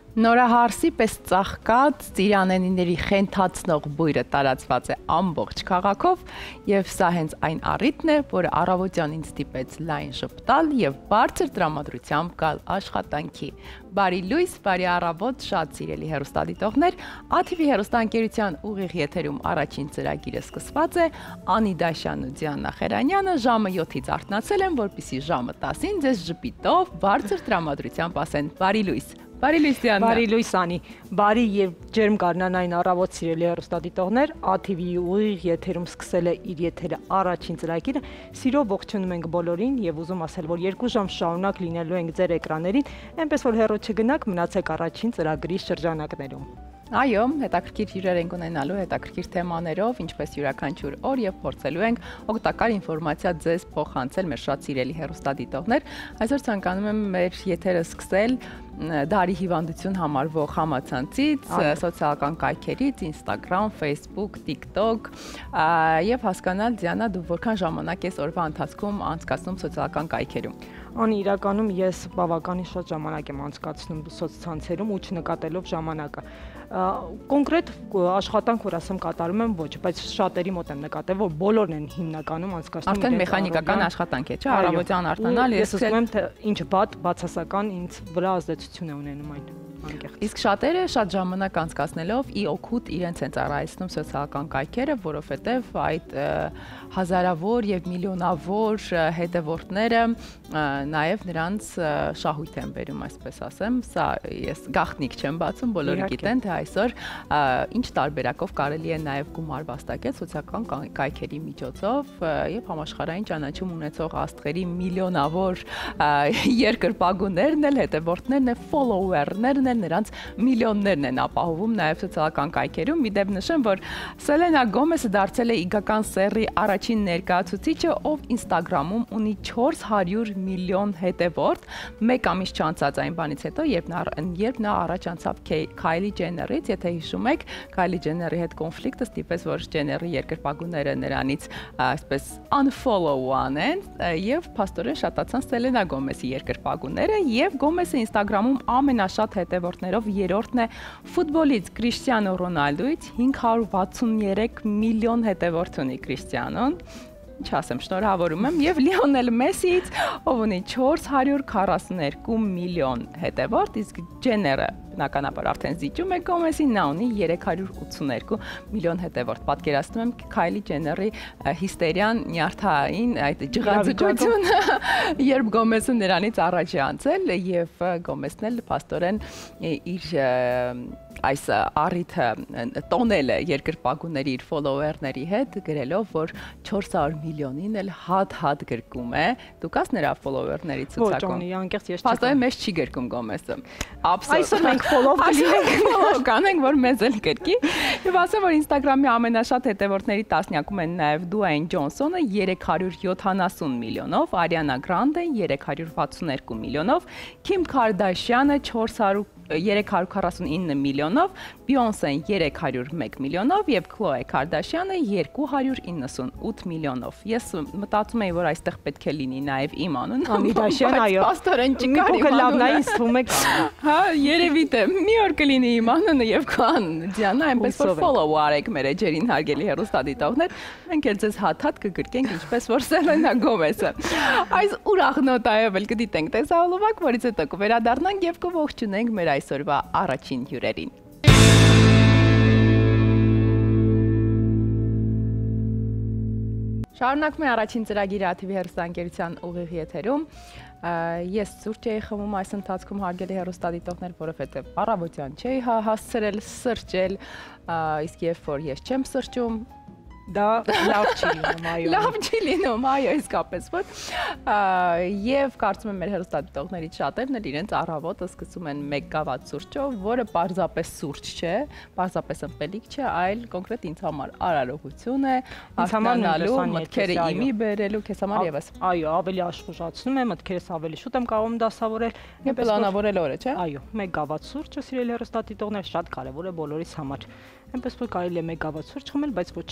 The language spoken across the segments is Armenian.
Նորահարսի պես ծաղկած ծիրանենիների խենթացնող բույրը տարածված է ամբողջ քաղաքով եւ սա հենց այն առիթն է, որը առավոտյան ինձ ստիպեց լայն ժպտալ եւ բարձր տրամադրությամբ գալ աշխատանքի։ Բարի լույս, բարի առավոտ, շատ սիրելի հեռուստադիտողներ, ATV հեռուստաընկերության ուղիղ եթերում առաջին ծրագիրը սկսված է, Անի Դաշյանն ու Դիանա Խերանյանը ժամը 7-ից արթնացել են, որպեսզի ժամը 10-ին ձեզ ժպիտով բարձր տրամադրությամբ ասեն բարի լույս։ Բարի լույս Դիանա։ Բարի լույս Անի, բարի եւ ջերմ գարնանային առավոտ սիրելի հեռուստադիտողներ, ATV-ի ուղիղ եթերում սկսել է իր եթերը առաջին ծրագիրը։ Սիրով ողջունում ենք բոլորին եւ ուզում ասել, որ 2 ժամ շարունակ լինելու ենք ձեր էկրաններին, այնպես որ հեռու չգնաք, մնացեք առաջին ծրագրի շրջանակներում։ Այո, հետաքրքիր հյուրեր ենք ունենալու, հետաքրքիր թեմաներով, ինչպես յուրաքանչյուր օր եւ փորձելու ենք օգտակար ինֆորմացիա ձեզ փոխանցել մեր շատ սիրելի հեռուստադիտողներ։ Այսօր ցանկանում եմ մեր եթերը սկսել դարի հիվանդություն համարվող համացանցից, սոցիալական կայքերից, Instagram, Facebook, TikTok եւ հասկանալ Դիանա, դու որքան ժամանակ ես օրվա ընթացքում անցկացնում սոցիալական կայքերում։ Անի, իրականում ես բավականին շատ ժամանակ եմ անցկացնում սոցցանցերում ու չնկատելով ժամանակը։ Կոնկրետ աշխատանք, որ ասեմ, կատարում եմ ոչ, բայց շատերի մոտ եմ նկատել, որ բոլորն են հիմնականում անցկացնում։ Արդեն մեխանիկական աշխատանք է, չէ՞, առավոտյան արթնանալ, ես ասում եմ, թե ինչ բացասական ինձ վրա ազդեցություն է ունենում այն։ Իսկ շատերը շատ ժամանակ անցկացնելով ի օգուտ իրենց են ծառայեցնում սոցիալական կայքերը, որովհետև այդ հազարավոր եւ միլիոնավոր հետևորդները նաեւ նրանց շահույթ են բերում, այսպես ասեմ։ Սա ես գաղտնիք չեմ բացում, բոլորը գիտեն, թե այսօր ինչ տարբերակով կարելի է նաեւ գումար վաստակել սոցիալական կայքերի միջոցով եւ համաշխարհային ճանաչում ունեցող աստղերի միլիոնավոր երկրպագուներն էլ, հետևորդներն էլ, ֆոլոուերներն նրանց միլիոններն են ապահովում նաև սոցիալական կայքերում։ Մի դեպ նշեմ, որ Սելենա Գոմեսը դարձել է իգական սեռի առաջին ներկայացուցիչը, ով Instagram-ում ունի 400 միլիոն հետևորդ, մեկ ամիս չանցած այն բանից հետո, երբ նա առաջ անցավ Քայլի Ջեներից, եթե հիշում եք, Քայլի Ջեների հետ կոնֆլիկտը ստիպեց, որ Ջեների երկրպագուները նրանից այսպես unfollow անեն եւ փաստորեն շատացան Սելենա Գոմեսի երկրպագուները եւ Գոմեսը Instagram-ում ամենաշատ հետևորդներով երրորդն է ֆուտբոլից Կրիշտիանո Ռոնալդոից 563 միլիոն հետևորդ ունի Կրիշտիանոն, ինչ ասեմ, շնորհավորում եմ, եւ Լիոնել Մեսիից, ով ունի 442 միլիոն հետևորդ, իսկ Ջեները բնականաբար արդեն զիջում է Գոմեսին, նա ունի 382 միլիոն հետևորդ։ Պատկերացնում եմ Քայլի Ջեների հիստերիան, նյարդային այդ ջղաձգությունը, երբ Գոմեսը նրանից առաջ է անցել եւ Գոմեսն էլ փաստորեն իր այս առիթը տոնել է երկրպագուների իր ֆոլոուերների հետ, գրելով, որ 400 միլիոնին էլ հատ գրկում է։ Դուք աս նրա ֆոլոուերների ցուցակում։ Ոչ, Անի, անկեղծ ես չեմ։ Փաստորեն մեզ չի գրկում Գոմեսը։ Այսօր մենք ֆոլոու կանենք, որ մեզ էլ գրկի։ Եվ ասեմ, որ Instagram-ի ամենաշատ հետևորդների տասնյակում են նաև Դուեյն Ջոնսոնը 370 միլիոնով, Արիանա Գրանդեն 362 միլիոնով, Քիմ Քարդաշյանը 349 միլիոնով, Բիոնսեն 301 միլիոնով եւ Քլոե Քարդաշյանը 298 միլիոնով։ Ես մտածում եի, որ այստեղ պետք է լինի նաեւ իմ անուն։ Անի Դաշյան, այո։ Պաստորեն չկար իմ անունը։ Ինձ թվում է։ Հա, երևի թե մի օր կլինի իմ անունը եւ քան Դիանա, այնպես որ follow արեք մեր էջերին հարգելի հեռուստադիտողներ։ Մենք էլ ձեզ հատ կգրկենք, ինչպես որ Սելենա Գոմեսը։ Այս ուրախ նոտայով էլ կդիտենք տեսահոլովակ, որից հետո կվերադառնանք եւ կողջունենք մեր այսօրվա առաջին հյուրերին։ Շարունակում է առաջին ծրագիրը ATV հեռուստաընկերության ուղիղ եթերում։ Ես սուրճ էի խմում այս ընթացքում հարգելի հեռուստադիտողներ, որովհետև առավոտյան չէի հասցրել սրճել, իսկ երբ որ ես չեմ սրճում, դա լավ չի լինում, այո։ Լավ չի լինում, այո, իսկապես որ։ Եվ կարծում եմ մեր հեռուստադիտողներից շատերն էլ իրենց առավոտը սկսում են մեկ գավաթ սուրճով, որը պարզապես սուրճ չէ, պարզապես ըմպելիք չէ, այլ կոնկրետ ինձ համար արարողություն է, արթնանալու, մտքերը իմի բերելու, քեզ համար եւս։ Այո, ավելի աշխուժացնում է, մտքերս ավելի շուտ եմ կարողում դասավորել եւ պլանավորել օրը, չէ։ Այո, մեկ գավաթ սուրճը սիրելի հեռուստադիտողներ շատ կարեւոր է բոլորիս համար։ Այնպես որ կարելի է մեկ գավաթ սուրճ խմել, բայց ոչ շատ, որովհետև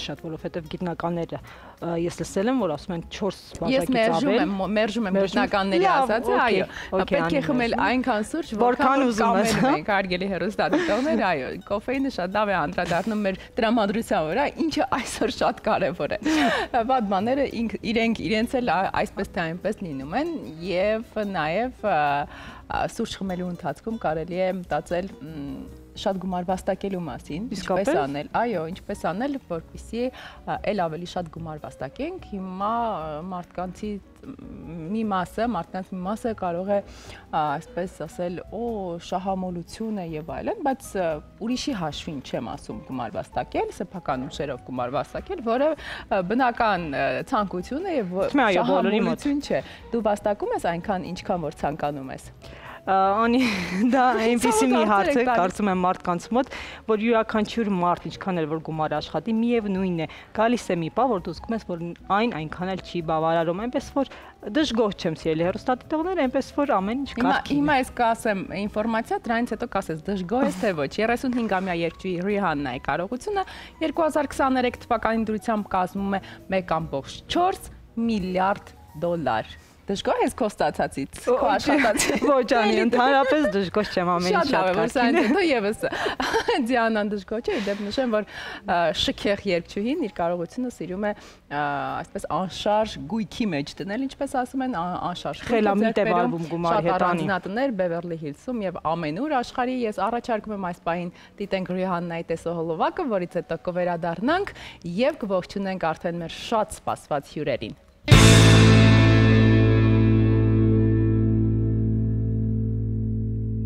որովհետև գիտնականները ես լսել եմ, որ ասում են 4 բաժակից ավել։ Ես մերժում եմ գիտնականների ասածը, այո։ Պետք է խմել այնքան սուրճ, որքան ուզում ենք, հարգելի հեռուստադիտողներ, այո, կոֆեինը շատ լավ է անդրադառնում մեր տրամադրության վրա, ինչը այսօր շատ կարևոր է։ Վատ բաները իրենց էլ այսպես թե այնպես լինում են եւ նաեւ սուրճ խմելու ընթացքում կարելի է մտածել շատ գումար վաստակելու մասին, ինչպես անել, այո, ինչպես անել, որպեսզի էլ ավելի շատ գումար վաստակենք։ Հիմա մարդկանց մի մասը կարող է այսպես ասել, շահամոլություն է եւ այլն, բայց ուրիշի հաշվին չեմ ասում գումար վաստակել, սեփական ուժերով գումար վաստակել, որը բնական ցանկություն է եւ շահամոլություն չէ։ Դու վաստակում ես այնքան, ինչքան որ ցանկանում ես։ Անի դա այնպեսի մի հարց է, կարծում եմ մարդկանց մոտ, որ յուրաքանչյուր մարդ ինչքան էլ որ գումար աշխատի, միևնույնն է, գալիս է մի պահ, որ դու զգում ես, որ այնքան էլ չի բավարարում, այնպես որ դժգոհ չեմ սիրելի հեռուստադիտողներ, այնպես որ ամեն ինչ կարգին։ Հիմա ես կասեմ ինֆորմացիա, դրանից հետո կասես դժգոհ ես թե ոչ։ 35-ամյա երգչուհի Ռիհաննայի կարողությունը 2023 թվականի դրությամբ կազմում է 1.4 միլիարդ դոլար։ Դժգոհ ես քո ստացածից, քո աշխատածից։ Ոչ, անի, ընդհանրապես դժգոհ չեմ ամեն ինչ շատ կարգին։ Շատ լավ է, որ եւս Դիանան դժգոհ չէ, դեպ նշեմ, որ շքեղ երգչուհին իր կարողությունը սիրում է այսպես անշարժ գույքի մեջ դնել, ինչպես ասում են, անշարժ խելամիտ է վարվում գումարի հետ անի։ Շատ առանձնատներ Բևերլի Հիլսում եւ ամենուր աշխարհի ես առաջարկում եմ այս պահին դիտենք Ռիհաննայի տեսահոլովակը, որից հետո կվերադառնանք եւ կողջունենք արդեն մեր շատ սպասված հյուրերին։